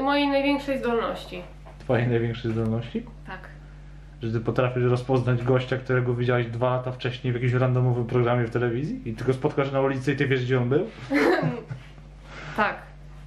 mojej największej zdolności. Twojej największej zdolności? Tak. Że ty potrafisz rozpoznać gościa, którego widziałeś 2 lata wcześniej w jakimś randomowym programie w telewizji i ty go spotkasz na ulicy i ty wiesz, gdzie on był? Tak.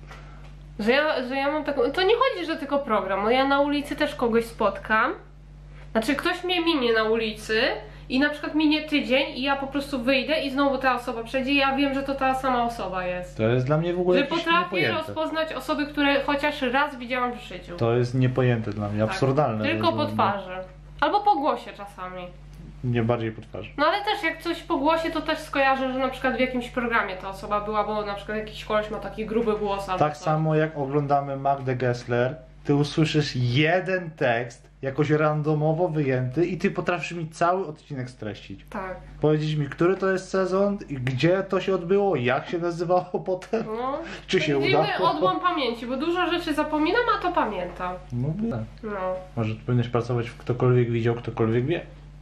Że ja mam taką... To nie chodzi, że tylko program. No ja na ulicy też kogoś spotkam. Znaczy ktoś mnie minie na ulicy i na przykład minie tydzień i ja po prostu wyjdę i znowu ta osoba przejdzie i ja wiem, że to ta sama osoba jest. To jest dla mnie w ogóle Że jakieś potrafię niepojęte. rozpoznać osoby, które chociaż raz widziałam w życiu. To jest niepojęte dla mnie, Tak. absurdalne. Tylko po twarzy. Albo po głosie czasami. Nie bardziej po twarzy. No ale też jak coś po głosie, to też skojarzę, że na przykład w jakimś programie ta osoba była, bo na przykład jakiś koleś ma taki gruby głos albo Tak coś. samo jak oglądamy Magdę Gessler, ty usłyszysz jeden tekst, jakoś randomowo wyjęty i ty potrafisz mi cały odcinek streścić. Tak. Powiedzieć mi, który to jest sezon, i gdzie to się odbyło, jak się nazywało potem, No. czy się Dziwny udało. odłam pamięci, bo dużo rzeczy zapominam, a to pamiętam. No tak. No. Może powinieneś pracować w ktokolwiek widział, ktokolwiek wie.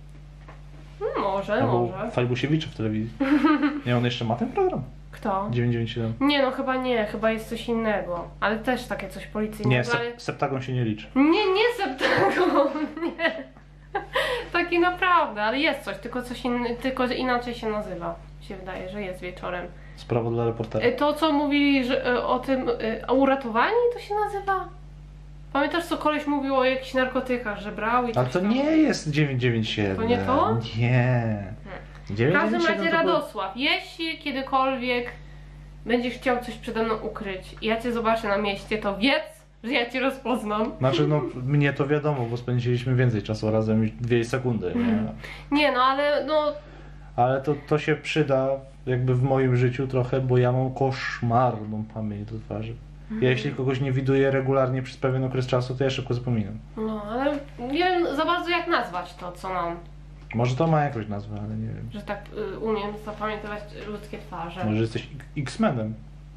Może, Albo może. Fajbusiewicza w telewizji. Nie, on jeszcze ma ten program? Kto? 997. Nie, no chyba nie, chyba jest coś innego. Ale też takie coś policyjnego. Nie, ale... Septagon się nie liczy. Nie Septagon, nie. Taki naprawdę, ale jest coś, tylko coś inny, tylko że inaczej się nazywa. Mi się wydaje, że jest wieczorem. Sprawa dla reportera. To co mówili że, o tym, o uratowani to się nazywa? Pamiętasz co koleś mówił o jakichś narkotykach, że brał i Ale coś to tam? nie jest 997. To nie to? Nie. W każdym 997 razie to było- Radosław, jeśli kiedykolwiek będziesz chciał coś przede mną ukryć i ja cię zobaczę na mieście, to wiedz, że ja cię rozpoznam. Znaczy, no mnie to wiadomo, bo spędziliśmy więcej czasu razem niż 2 sekundy, nie? Nie no, ale no... Ale to się przyda jakby w moim życiu trochę, bo ja mam koszmarną pamięć do twarzy. Ja jeśli kogoś nie widuję regularnie przez pewien okres czasu, to ja szybko zapominam. No, ale nie wiem za bardzo jak nazwać to, co mam. Może to ma jakąś nazwę, ale nie wiem. Że tak umiem zapamiętywać ludzkie twarze. Może jesteś X-Menem.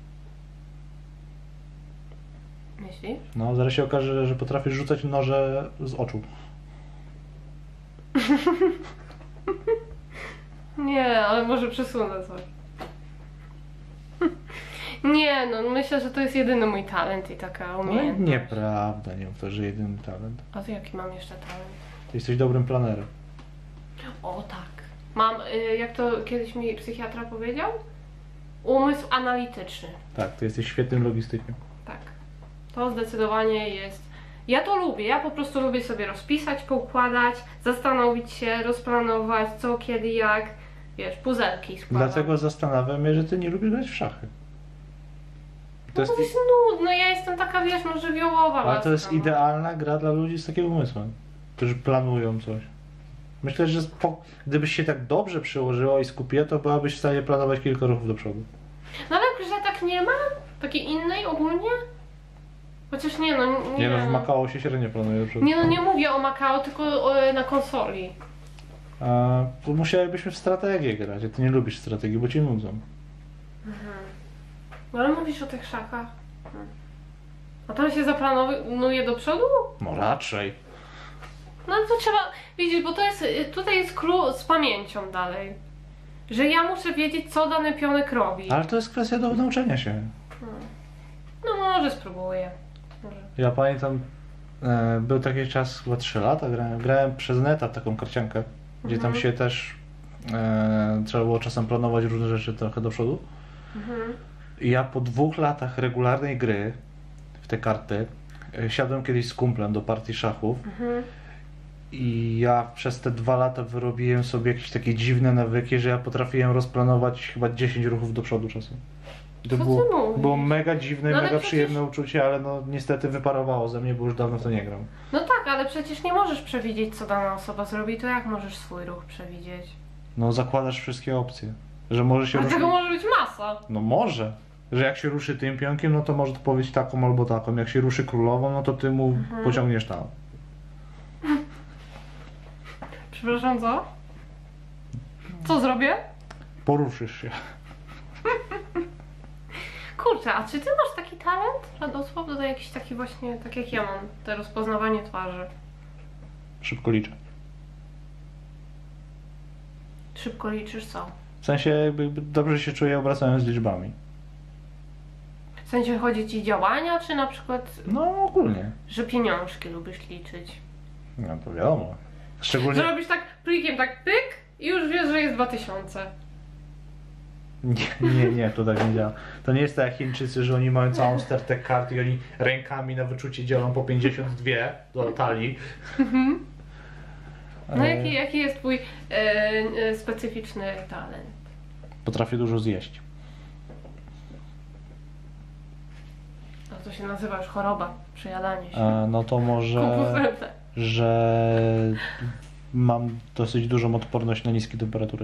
Myślisz? No, zaraz się okaże, że potrafisz rzucać noże z oczu. Nie, ale może przesunę coś. Nie, no myślę, że to jest jedyny mój talent i taka No umiejętność. nieprawda, nie mów to, że jedyny talent. A to jaki mam jeszcze talent? Ty jesteś dobrym planerem. O tak. Mam, jak to kiedyś mi psychiatra powiedział? Umysł analityczny. Tak, ty jesteś świetnym logistykiem. Tak. To zdecydowanie jest... Ja to lubię. Ja po prostu lubię sobie rozpisać, poukładać, zastanowić się, rozplanować co, kiedy, jak. Wiesz, puzelki składać. Dlatego zastanawiam się, że ty nie lubisz grać w szachy. No to jest nudno, ja jestem taka, wiesz, no żywiołowa. Ale to jest laska, no. idealna gra dla ludzi z takim umysłem, którzy planują coś. Myślę, że gdybyś się tak dobrze przyłożyła i skupiła, to byłabyś w stanie planować kilka ruchów do przodu. No ale że tak nie ma? Takiej innej ogólnie? Chociaż nie, no nie Nie no, wiem. w Macao się średnio planuje do przodu. Nie no, nie mówię o Macao, tylko na konsoli. A to musielibyśmy w strategię grać, a ty nie lubisz strategii, bo cię nudzą. No ale mówisz o tych szachach. A tam się zaplanuje do przodu? No raczej. No ale to trzeba wiedzieć, bo to jest, tutaj jest clue z pamięcią dalej. Że ja muszę wiedzieć, co dany pionek robi. Ale to jest kwestia do nauczenia się. No może spróbuję. Może. Ja pamiętam, był taki czas, chyba 3 lata grałem przez neta w taką karciankę, gdzie tam się też trzeba było czasem planować różne rzeczy trochę do przodu. I ja po 2 latach regularnej gry w te karty siadłem kiedyś z kumplem do partii szachów i ja przez te 2 lata wyrobiłem sobie jakieś takie dziwne nawyki, że ja potrafiłem rozplanować chyba 10 ruchów do przodu czasem. I to Co ty było, mówisz? było mega dziwne, No ale mega przecież- przyjemne uczucie, ale no niestety wyparowało ze mnie, bo już dawno w to nie gram. No tak, ale przecież nie możesz przewidzieć, co dana osoba zrobi, to jak możesz swój ruch przewidzieć? No zakładasz wszystkie opcje, że może się Ale ruszyć. tego może być masa. No może. Że jak się ruszy tym pionkiem, no to może to powiedzieć taką albo taką. Jak się ruszy królową, no to ty mu pociągniesz tam. Przepraszam, co? Co zrobię? Poruszysz się. Kurczę, a czy ty masz taki talent, Radosław, do jakiś taki właśnie, tak jak ja mam, to rozpoznawanie twarzy? Szybko liczę. Szybko liczysz co? W sensie jakby dobrze się czuję obracając liczbami. W sensie chodzi ci działania, czy na przykład, No ogólnie. że pieniążki lubisz liczyć? No to wiadomo. Szczególnie... Że robisz tak plikiem, tak pyk i już wiesz, że jest 2000. Nie, to tak nie działa. To nie jest tak jak Chińczycy, że oni mają całą stertę kart i oni rękami na wyczucie dzielą po 52 do talii. No jaki jest twój specyficzny talent? Potrafię dużo zjeść. No to się nazywa już choroba, przejadanie się. No to może, że mam dosyć dużą odporność na niskie temperatury.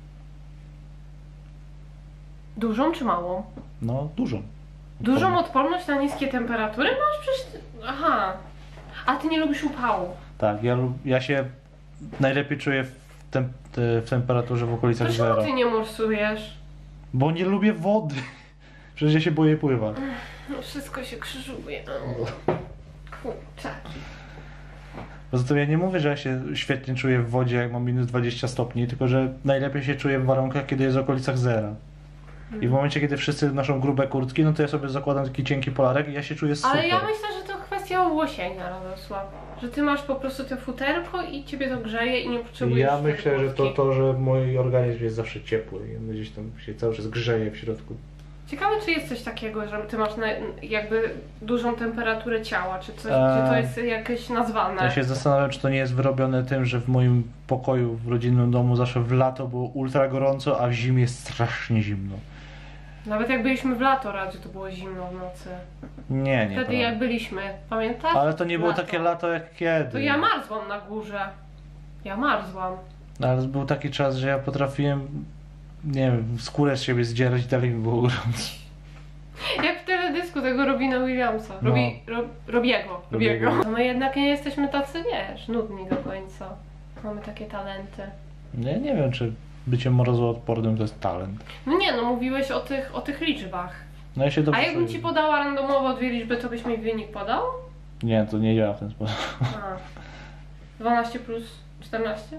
Dużą czy małą? No, dużą. Dużą odporność na niskie temperatury masz przecież... Aha. A ty nie lubisz upału. Tak, ja się najlepiej czuję w temperaturze w okolicach To zera. czemu ty nie morsujesz? Bo nie lubię wody. Przecież ja się boję pływać. No wszystko się krzyżuje. Kurczaki. Poza tym ja nie mówię, że ja się świetnie czuję w wodzie, jak mam minus 20 stopni, tylko że najlepiej się czuję w warunkach, kiedy jest w okolicach zera. I w momencie, kiedy wszyscy noszą grube kurtki, no to ja sobie zakładam taki cienki polarek i ja się czuję super. Ale ja myślę, że to kwestia owłosienia, Radosław. Że ty masz po prostu te futerko i ciebie to grzeje i nie potrzebujesz Ja myślę, że kurtki. to, że mój organizm jest zawsze ciepły i on gdzieś tam się cały czas grzeje w środku. Ciekawe, czy jest coś takiego, że ty masz jakby dużą temperaturę ciała, czy coś, czy to jest jakieś nazwane? Ja się zastanawiam, czy to nie jest wyrobione tym, że w moim pokoju, w rodzinnym domu zawsze w lato było ultra gorąco, a w zimie jest strasznie zimno. Nawet jak byliśmy w lato, raczej to było zimno w nocy. Nie, Wtedy prawda. jak byliśmy, pamiętasz? Ale to nie było Lato. takie lato jak kiedy. To ja marzłam na górze. Ja marzłam. Ale był taki czas, że ja potrafiłem, nie wiem, skórę z siebie zdzierać i dalej mi było gorąco. Jak w teledysku tego Robina Williamsa. No. Robiego. No my jednak nie jesteśmy tacy, wiesz, nudni do końca. Mamy takie talenty. Nie wiem, czy bycie mrozoodpornym to jest talent. No nie, no mówiłeś o tych liczbach. No ja się dobrze A jakbym czuję. ci podała randomowo dwie liczby, to byś mi wynik podał? Nie, to nie działa w ten sposób. A. 12 plus 14?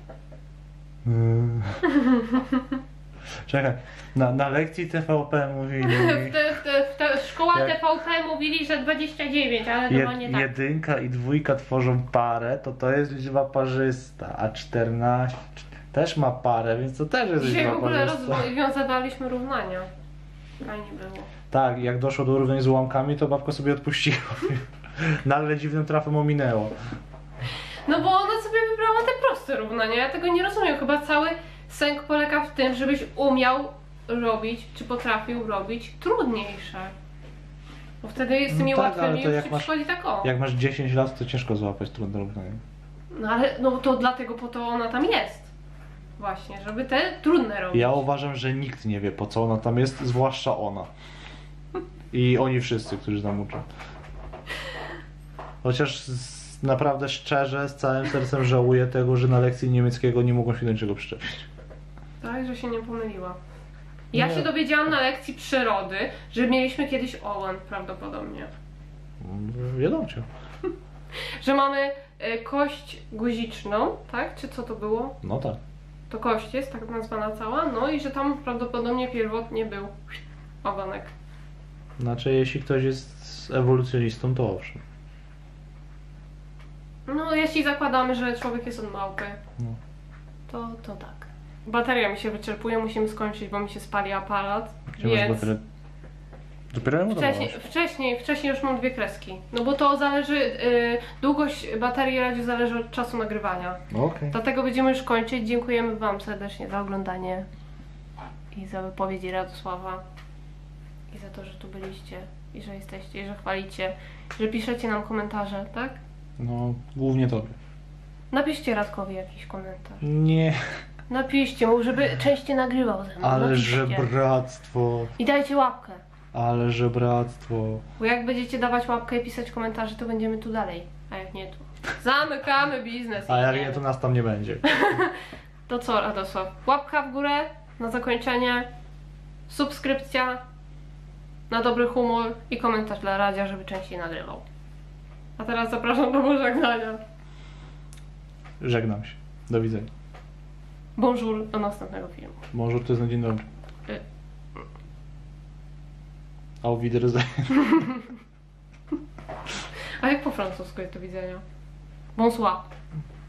Czekaj, na lekcji TVP mówili... Szkoła Jak- TVP mówili, że 29, ale chyba nie tak. Jedynka i dwójka tworzą parę, to jest liczba parzysta, a 14 też ma parę, więc to też jest Dzisiaj w liczba ogóle parzysta. rozwiązywaliśmy równania. Fajnie było. Tak, jak doszło do równań z ułamkami, to babka sobie odpuściła. Nagle dziwnym trafem ominęło. No bo ona sobie wybrała te proste równania, ja tego nie rozumiem. Chyba cały sęk polega w tym, żebyś umiał robić, czy potrafił robić trudniejsze. Bo wtedy z tymi No tak, ale łatwymi to już jak ci masz- przychodzi tak o. Jak masz 10 lat, to ciężko złapać trudne równanie. No ale no to dlatego po to ona tam jest. Właśnie, żeby te trudne robić. Ja uważam, że nikt nie wie, po co ona tam jest, zwłaszcza ona. I oni wszyscy, którzy tam uczą. Chociaż naprawdę szczerze, z całym sercem żałuję tego, że na lekcji niemieckiego nie mogą się do niczego przyczepić. Tak, że się nie pomyliła. Ja Nie. się dowiedziałam na lekcji przyrody, że mieliśmy kiedyś ołan prawdopodobnie. Wiadomo cię. Że mamy kość guziczną, tak? Czy co to było? No tak. To kość jest tak nazwana cała, no i że tam prawdopodobnie pierwotnie był ogonek. Znaczy, jeśli ktoś jest ewolucjonistą, to owszem. No jeśli zakładamy, że człowiek jest od małpy, No. to tak. Bateria mi się wyczerpuje, musimy skończyć, bo mi się spali aparat, Gdzie masz więc baterię? Dopiero ją wcześniej już mam dwie kreski. No bo to zależy, długość baterii radziu zależy od czasu nagrywania. No okej. Dlatego będziemy już kończyć. Dziękujemy Wam serdecznie za oglądanie i za wypowiedzi Radosława i za to, że tu byliście i że jesteście, i że chwalicie, że piszecie nam komentarze, tak? No, głównie tobie. Napiszcie Radkowi jakiś komentarz. Nie, Napiszcie mu, żeby częściej nagrywał ze mną. ale Napiszcie. żebractwo. I dajcie łapkę. Ale żebractwo. Bo jak będziecie dawać łapkę i pisać komentarze, to będziemy tu dalej. A jak nie, to zamykamy biznes. A i jak idziemy. nie, to nas tam nie będzie. To co, Radosław? Łapka w górę na zakończenie, subskrypcja na dobry humor i komentarz dla Radzia, żeby częściej nagrywał. A teraz zapraszam do pożegnania. Żegnam się. Do widzenia. Bonjour, do następnego filmu. Może to jest na dzień dobry. Auf Wiedersehen. A jak po francusku jest do widzenia? Bonsoir.